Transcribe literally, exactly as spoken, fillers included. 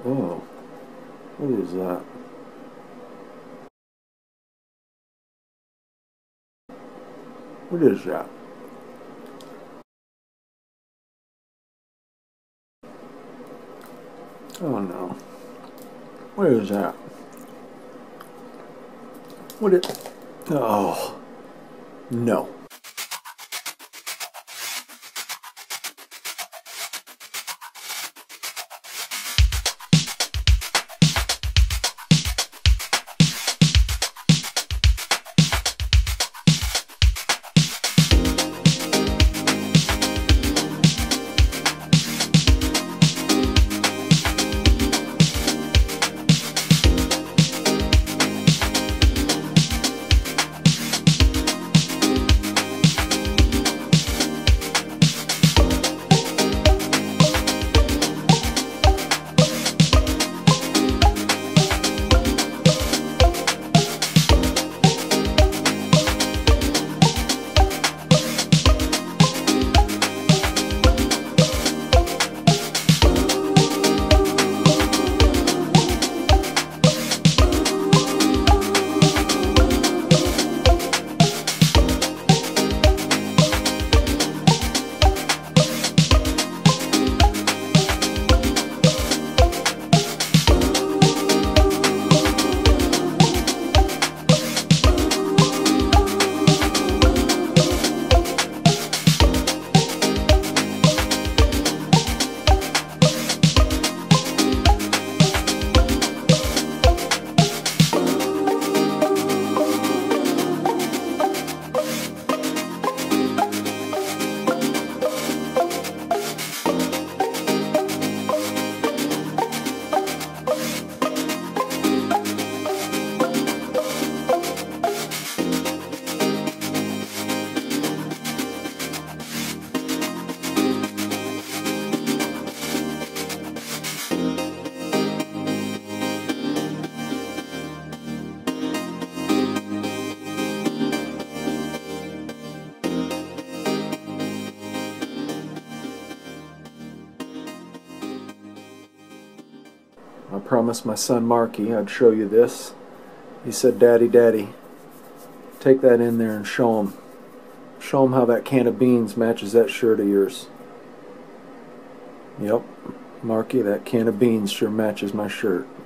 Oh, what is that? What is that? Oh no. What is that? What is... Oh. No. I promised my son Marky I'd show you this. He said, "Daddy, Daddy, take that in there and show him. Show him how that can of beans matches that shirt of yours." Yep, Marky, that can of beans sure matches my shirt.